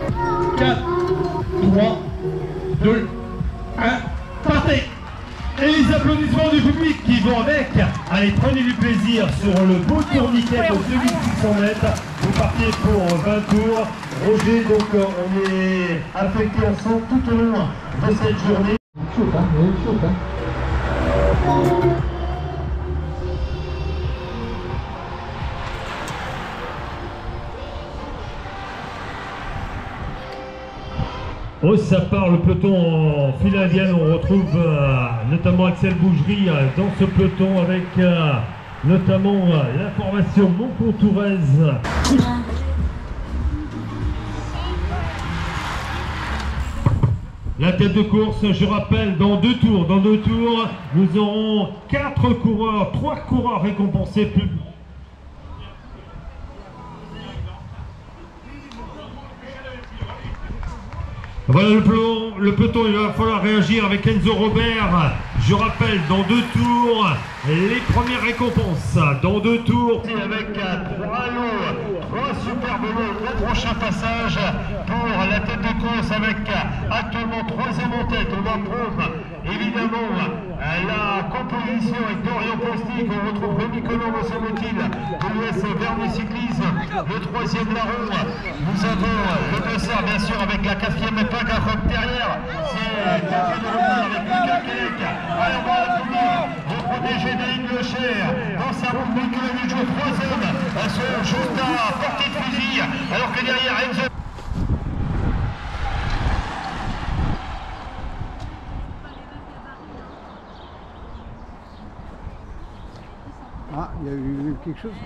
4, 3, 2, 1, partez! Et les applaudissements du public qui vont avec. Allez, prenez du plaisir sur le beau tourniquet de 2600 mètres. Vous partez pour 20 tours. Roger, donc on est affecté ensemble tout au long de cette journée. Chaud, hein, chaud, hein. Oh, ça part le peloton en file indienne. On retrouve notamment Axel Bougerie dans ce peloton avec notamment la formation Montcontourez. La tête de course, je rappelle, dans deux tours, nous aurons 4 coureurs, 3 coureurs récompensés plus. Voilà le peloton, il va falloir réagir avec Enzo Robert. Je rappelle, dans 2 tours, les premières récompenses. Dans 2 tours, avec 3 lots, 3 superbes lots au prochain passage pour la tête de course avec actuellement 3e en tête. On approuve évidemment la composition avec Dorian Postic. On retrouve Rémi Collomb, me semble-t-il, de l'US Vernis Cyclisme. Le 3e larron, nous avons le dessert bien sûr avec la 4e épingle à robe derrière. C'est tenté de revenir avec Lucas Kelec. Allez, on va applaudir le protégé d'Aline Le Cher dans sa route de kilomètres, 3e. Elles sont juste à portée de fusil, alors que derrière Enzo. Ah, il y a eu quelque chose.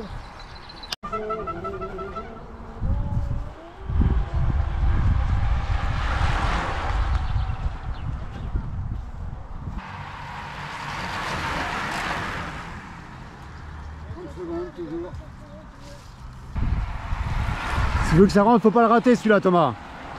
Si tu veux que ça rentre, faut pas le rater celui-là, Thomas.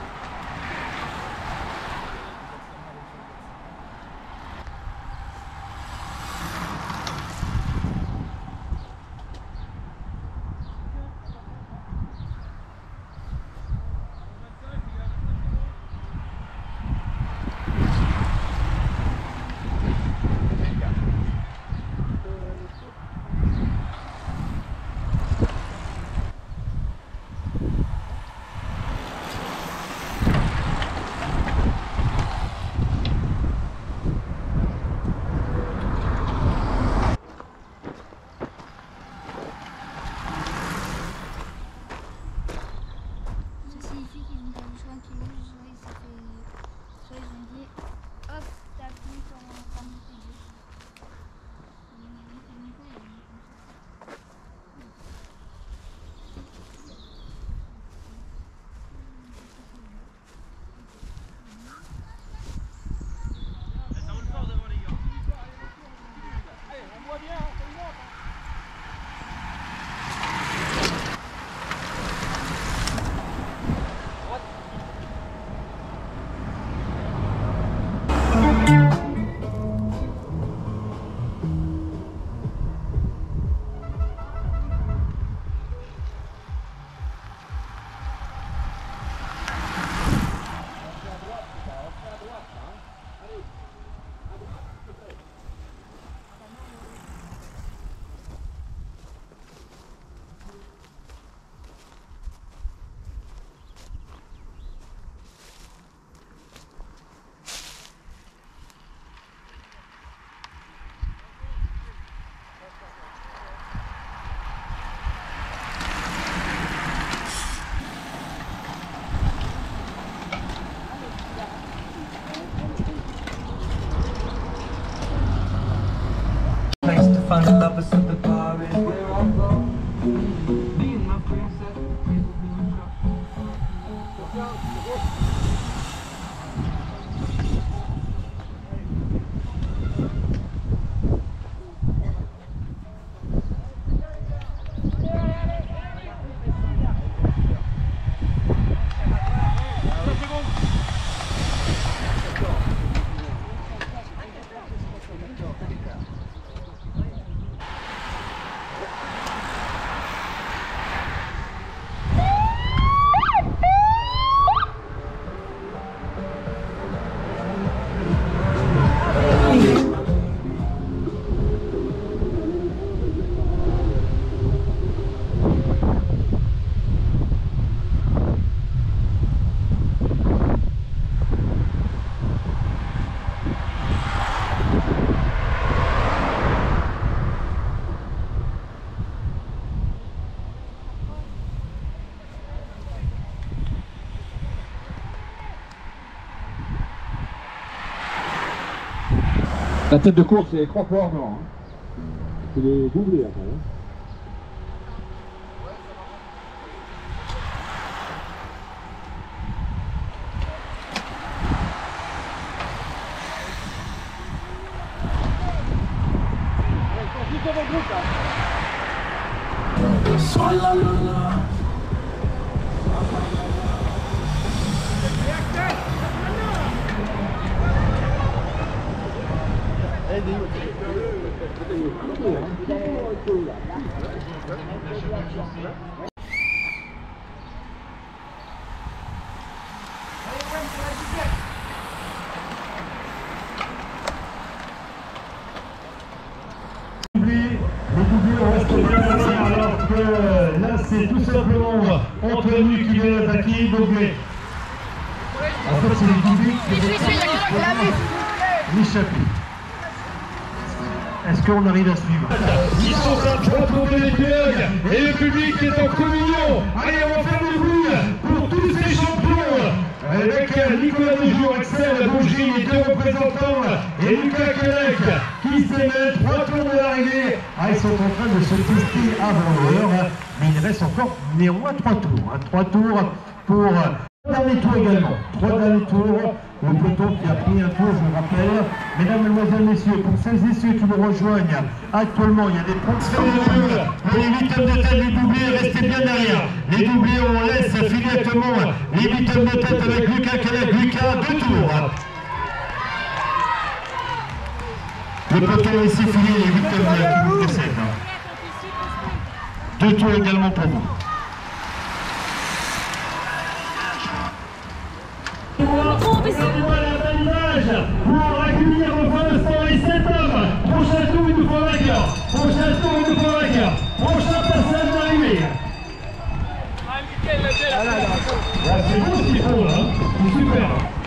Find lovers at the bar is where I go. Me and my friends at La tête de course, c'est 3 fois non. C'est les doublés après. Alors que là c'est tout simplement Anthony qui vient d'attaquer Boglet. En fait c'est les doublés qui est-ce qu'on arrive à suivre? Ils sont à 3 tours de l'épilogue et le public est en communion. Allez, on va faire du bruit pour tous ces champions. Avec Nicolas Desjours, Axel Bougie, les 2 représentants, et Lucas Kelec qui s'émènent 3 tours de l'arrivée. sont en train de se tester avant l'heure, mais il reste encore néanmoins 3 tours. 3 tours pour... dernier tour également. 3 derniers tours. Le peloton qui a pris un tour, je le rappelle. Mesdames, Mesdemoiselles, Messieurs, pour celles et ceux qui nous rejoignent actuellement, il y a des transferts de bulles. Pour les 8 hommes de tête, les doublés, restez bien derrière. Les doublés, on laisse filer actuellement les 8 hommes de tête avec Lucas Kelec. Lucas, 2 tours. Le peloton a laissé filer les 8 hommes qui vous précèdent. 2 tours également pour vous. Pour accueillir enfin l'instant les 7 hommes. Prochain tour, il nous faut un vainqueur. Prochain tour, il nous faut un vainqueur. Prochain passage d'arrivée. C'est beau ce qu'ils font là. C'est super.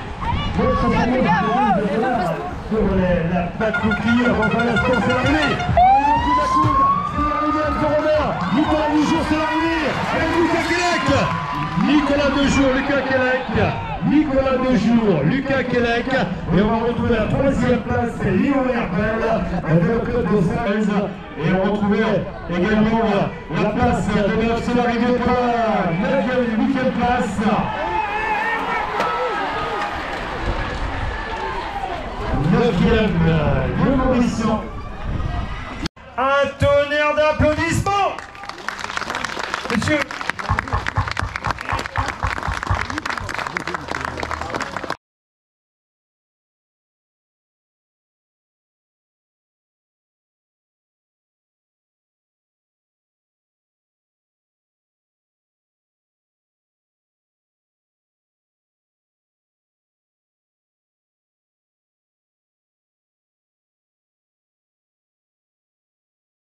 Sur la patte coquille, avant un instant, c'est l'arrivée. C'est l'arrivée à Robert. Nicolas Dujour, c'est l'arrivée. Avec Lucas Kelec. Nicolas Dujour, Lucas Kelec. Nicolas Dujour, Lucas Kelec, et on va retrouver la 3e place, c'est Léon Herbel, le club de Sainz, et on va retrouver également la place de 9, c'est l'arrivée pour la 9e et 8e place. 9e, Léon Mauricio.